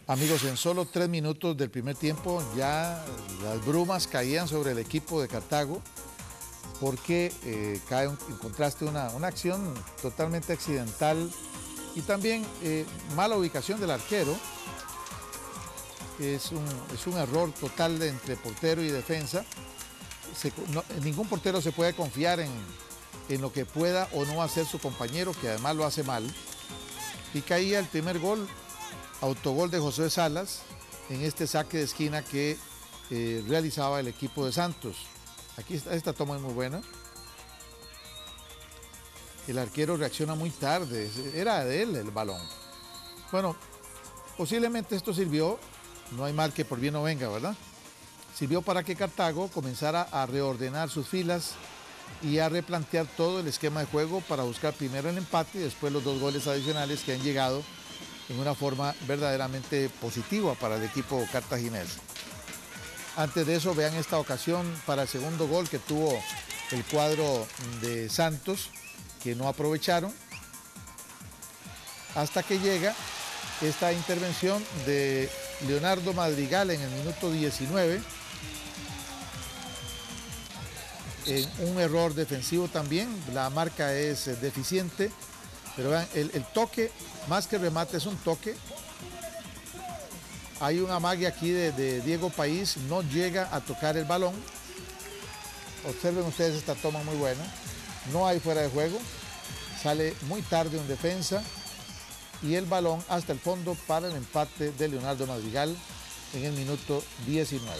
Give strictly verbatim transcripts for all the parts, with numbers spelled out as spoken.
Amigos, en solo tres minutos del primer tiempo ya las brumas caían sobre el equipo de Cartago porque eh, cae en contraste una, una acción totalmente accidental y también eh, mala ubicación del arquero. Es un, es un error total de entre portero y defensa. Se, no, ningún portero se puede confiar en, en lo que pueda o no hacer su compañero, que además lo hace mal. Y caía el primer gol, autogol de José Salas, en este saque de esquina que eh, realizaba el equipo de Santos. Aquí está, esta toma es muy buena. El arquero reacciona muy tarde, era de él el balón. Bueno, posiblemente esto sirvió, no hay mal que por bien no venga, ¿verdad? Sirvió para que Cartago comenzara a reordenar sus filas y a replantear todo el esquema de juego para buscar primero el empate y después los dos goles adicionales que han llegado en una forma verdaderamente positiva para el equipo cartaginés. Antes de eso, vean esta ocasión para el segundo gol que tuvo el cuadro de Santos, que no aprovecharon, hasta que llega esta intervención de Leonardo Madrigal en el minuto diecinueve, en un error defensivo también, la marca es deficiente, pero vean, el, el toque, más que remate, es un toque. Hay un amague aquí de, de Diego País, no llega a tocar el balón. Observen ustedes esta toma muy buena. No hay fuera de juego, sale muy tarde un defensa y el balón hasta el fondo para el empate de Leonardo Madrigal en el minuto diecinueve.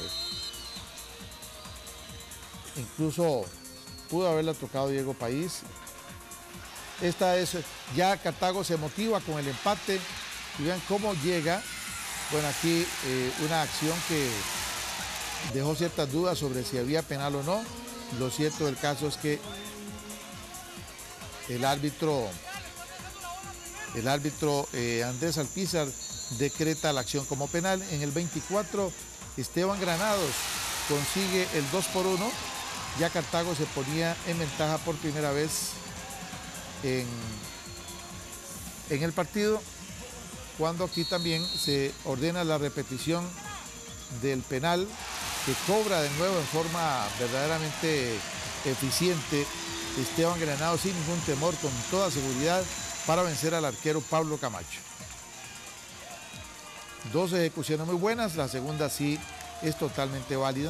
Incluso pudo haberla tocado Diego País. Esta es, ya Cartago se motiva con el empate y vean cómo llega. Bueno, aquí eh, una acción que dejó ciertas dudas sobre si había penal o no. Lo cierto del caso es que el árbitro, el árbitro eh, Andrés Alpizar decreta la acción como penal. En el veinticuatro, Esteban Granados consigue el dos por uno. Ya Cartago se ponía en ventaja por primera vez en, en el partido, cuando aquí también se ordena la repetición del penal que cobra de nuevo en forma verdaderamente eficiente Esteban Granados sin ningún temor, con toda seguridad, para vencer al arquero Pablo Camacho. Dos ejecuciones muy buenas, la segunda sí es totalmente válida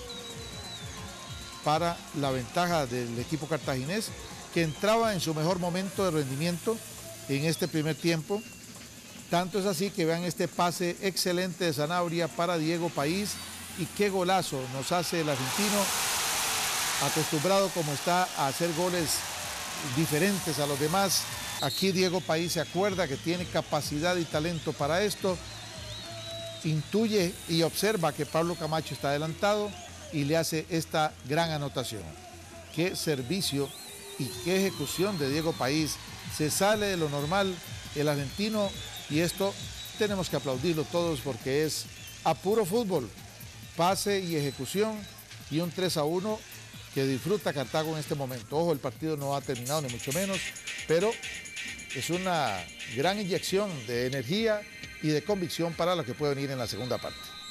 para la ventaja del equipo cartaginés, que entraba en su mejor momento de rendimiento en este primer tiempo. Tanto es así que vean este pase excelente de Sanabria para Diego País, y qué golazo nos hace el argentino, acostumbrado como está a hacer goles diferentes a los demás. Aquí Diego País se acuerda que tiene capacidad y talento para esto, intuye y observa que Pablo Camacho está adelantado y le hace esta gran anotación. Qué servicio y qué ejecución de Diego País, se sale de lo normal el argentino, y esto tenemos que aplaudirlo todos porque es a puro fútbol, pase y ejecución, y un tres a uno que disfruta Cartago en este momento. Ojo, el partido no ha terminado ni mucho menos, pero es una gran inyección de energía y de convicción para lo que puede venir en la segunda parte.